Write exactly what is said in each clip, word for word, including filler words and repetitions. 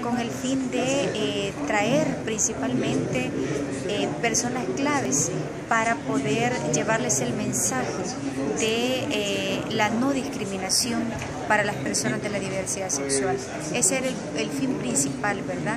con el fin de eh, traer principalmente eh, personas claves para poder llevarles el mensaje de eh, la no discriminación para las personas de la diversidad sexual. Ese era el, el fin principal, ¿verdad?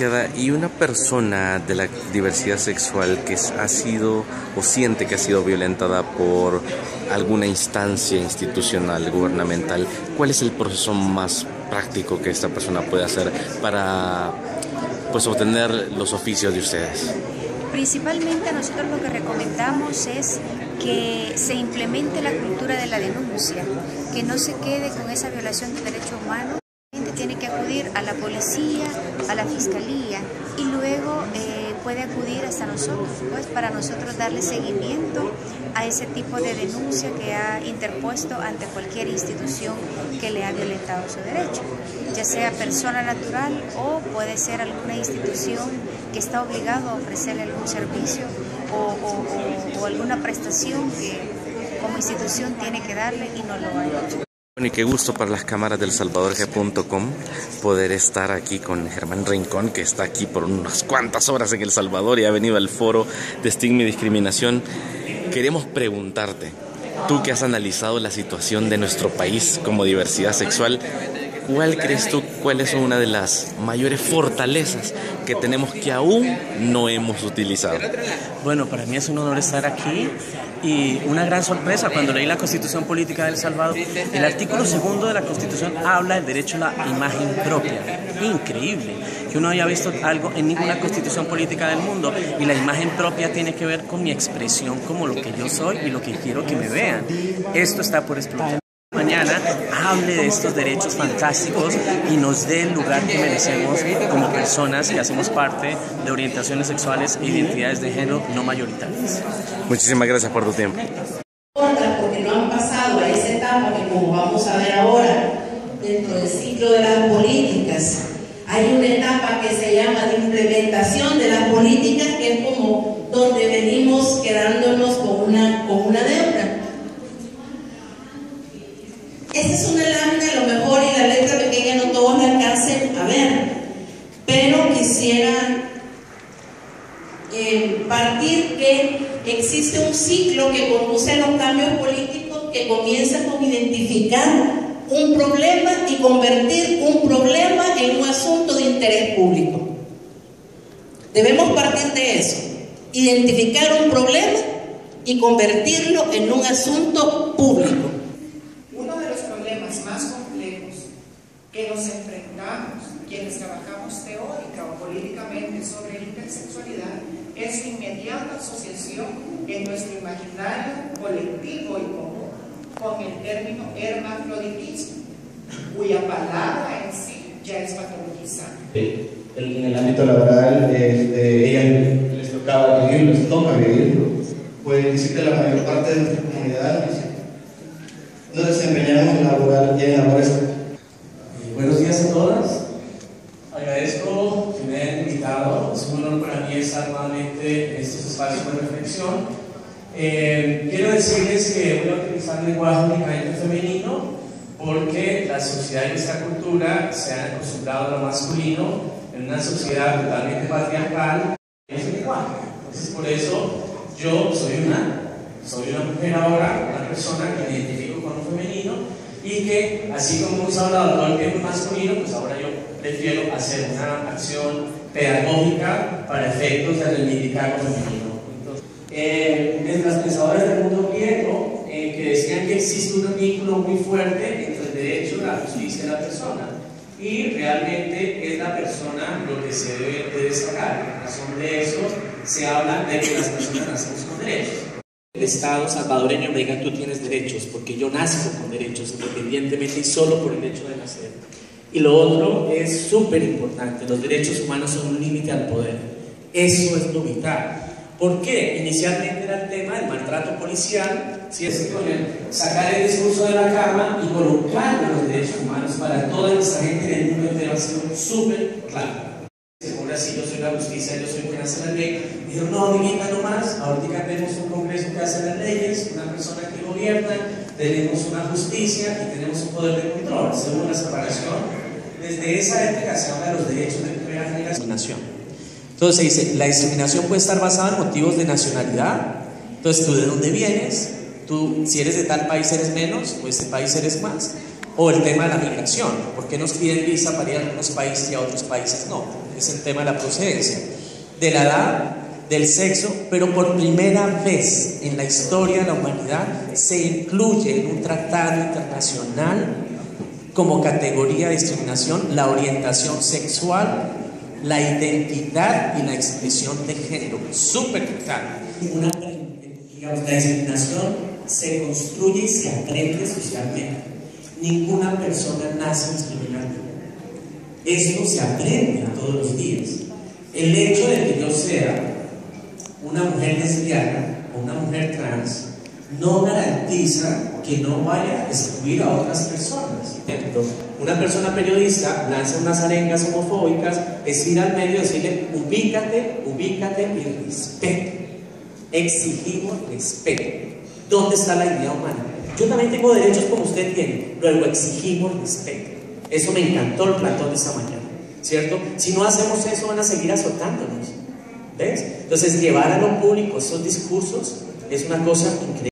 Y una persona de la diversidad sexual que ha sido o siente que ha sido violentada por alguna instancia institucional, gubernamental, ¿cuál es el proceso más práctico que esta persona puede hacer para pues obtener los oficios de ustedes? Principalmente nosotros lo que recomendamos es que se implemente la cultura de la denuncia, que no se quede con esa violación de derechos humanos. La gente tiene que acudir a la policía, a la fiscalía y luego eh, puede acudir hasta nosotros, pues para nosotros darle seguimiento a ese tipo de denuncia que ha interpuesto ante cualquier institución que le ha violentado su derecho, ya sea persona natural o puede ser alguna institución que está obligado a ofrecerle algún servicio o, o, o, o alguna prestación que como institución tiene que darle y no lo ha hecho. Y qué gusto para las cámaras del salvador g punto com poder estar aquí con Germán Rincón, que está aquí por unas cuantas horas en El Salvador y ha venido al foro de estigma y discriminación. Queremos preguntarte, tú que has analizado la situación de nuestro país como diversidad sexual, ¿cuál crees tú, cuál es una de las mayores fortalezas que tenemos que aún no hemos utilizado? Bueno, para mí es un honor estar aquí y una gran sorpresa cuando leí la Constitución Política de El Salvador. El artículo segundo de la Constitución habla del derecho a la imagen propia. Increíble que uno haya visto algo en ninguna Constitución Política del mundo, y la imagen propia tiene que ver con mi expresión como lo que yo soy y lo que quiero que me vean. Esto está por explotar. Mañana hable de estos derechos fantásticos y nos dé el lugar que merecemos como personas que hacemos parte de orientaciones sexuales e identidades de género no mayoritarias. Muchísimas gracias por tu tiempo. Porque no han pasado a esa etapa que, como vamos a ver ahora, dentro del ciclo de las políticas, hay una etapa que se llama de implementación de las políticas, que es como donde venimos quedándonos con una, con una deuda. Esta es una lámina, a lo mejor, y la letra pequeña no todos la alcancen a ver, pero quisiera eh, partir que existe un ciclo que conduce a los cambios políticos, que comienza con identificar un problema y convertir un problema en un asunto de interés público. Debemos partir de eso, identificar un problema y convertirlo en un asunto público. Más complejos que nos enfrentamos quienes trabajamos teórica o políticamente sobre intersexualidad es su inmediata asociación en nuestro imaginario colectivo y común con el término hermafroditismo, cuya palabra en sí ya es patologizante. En el ámbito laboral, este, ella les tocaba vivirlo, les toca vivirlo. Pues decir que la mayor parte de nuestra comunidad nos desempeñamos en laboral y en labores. Buenos días a todas. Agradezco que me hayan invitado. Es un honor para mí estar nuevamente en estos espacios de reflexión. Eh, quiero decirles que voy a utilizar un lenguaje únicamente femenino porque la sociedad y nuestra cultura se han acostumbrado a lo masculino en una sociedad totalmente patriarcal. Es el lenguaje. Entonces, por eso yo soy una, soy una mujer ahora, una persona que me identifica femenino, y que así como hemos hablado todo el tiempo masculino, pues ahora yo prefiero hacer una acción pedagógica para efectos de reivindicar lo femenino. Entonces, eh, desde las pensadoras del mundo griego eh, que decían que existe un vínculo muy fuerte entre el derecho, la justicia y la persona, y realmente es la persona lo que se debe de destacar. En razón de eso se habla de que las personas nacemos con derechos. El Estado salvadoreño me diga: tú tienes derechos, porque yo nazco con derechos independientemente y solo por el hecho de nacer. Y lo otro es súper importante: los derechos humanos son un límite al poder. Eso es lo vital. ¿Por qué? Inicialmente era el tema del maltrato policial, si es con el sacar el discurso de la cama y colocar los derechos humanos para toda nuestra gente en el mundo entero ha sido súper claro. Ahora sí, yo soy la justicia, yo soy quien hace la ley. Dijeron: no, amiguita, no más. Ahorita tenemos un congreso que hace las leyes, una persona que gobierna, tenemos una justicia y tenemos un poder de control, según la separación desde esa época se habla de los derechos de la discriminación. Entonces se dice, la discriminación puede estar basada en motivos de nacionalidad. Entonces, tú de dónde vienes, tú si eres de tal país eres menos, o este país eres más. O el tema de la migración, ¿por qué nos piden visa para ir a algunos países y a otros países no? Es el tema de la procedencia, de la edad, del sexo, pero por primera vez en la historia de la humanidad se incluye en un tratado internacional como categoría de discriminación la orientación sexual, la identidad y la expresión de género. Súper claro. Una, digamos, la discriminación se construye y se aprende socialmente. Ninguna persona nace discriminando. Esto se aprende todos los días. El hecho de que yo sea una mujer lesbiana o una mujer trans no garantiza que no vaya a excluir a otras personas. Una persona periodista lanza unas arengas homofóbicas, es ir al medio y decirle ubícate, ubícate y respete. Exigimos respeto. ¿Dónde está la dignidad humana? Yo también tengo derechos como usted tiene, luego exigimos respeto. Eso me encantó el plantón de esta mañana, ¿cierto? Si no hacemos eso van a seguir azotándonos, ¿ves? Entonces llevar a lo público esos discursos es una cosa increíble.